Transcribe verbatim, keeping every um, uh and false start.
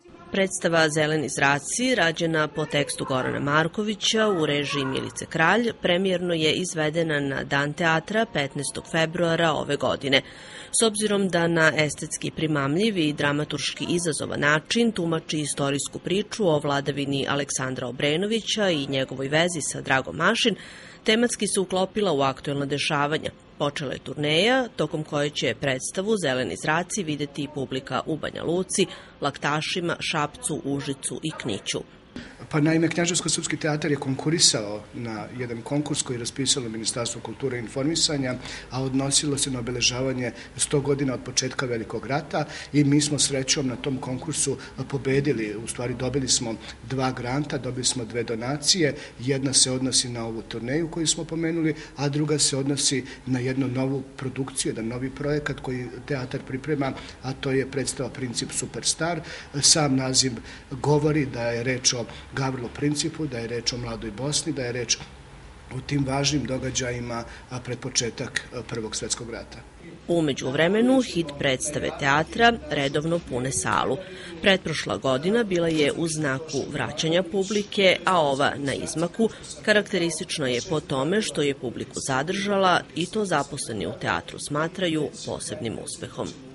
Predstava Zeleni zraci, rađena po tekstu Gorana Markovića u režiji Milice Kralj, premijerno je izvedena na Dan teatra petnaestog februara ove godine. S obzirom da na estetski primamljiv i dramaturški izazovan način tumači istorijsku priču o vladavini Aleksandra Obrenovića i njegovoj vezi sa Dragom Mašin, tematski se uklopila u aktuelna dešavanja. Počela je turneja, tokom koje će predstavu Zeleni zraci videti i publika u Banja Luci, Laktašima, Šapcu, Užicu i Kniću. Pa naime, Knjaževsko-srpski teatar je konkurisao na jedan konkurs koji je raspisalo Ministarstvo kulture i informisanja, a odnosilo se na obeležavanje sto godina od početka Velikog rata i mi smo srećom na tom konkursu pobedili. U stvari dobili smo dva granta, dobili smo dve donacije. Jedna se odnosi na ovu turneju koju smo pomenuli, a druga se odnosi na jednu novu produkciju, jedan novi projekat koji teatar priprema, a to je predstava Princip Superstar. Sam naziv govori da je reč o Gavrilo Principu, da je reč o mladoj Bosni, da je reč o tim važnim događajima pred početak Prvog svetskog rata. U međuvremenu hit predstave teatra redovno pune salu. Pretprošla godina bila je u znaku vraćanja publike, a ova na izmaku karakteristična je po tome što je publiku zadržala i to zaposleni u teatru smatraju posebnim uspehom.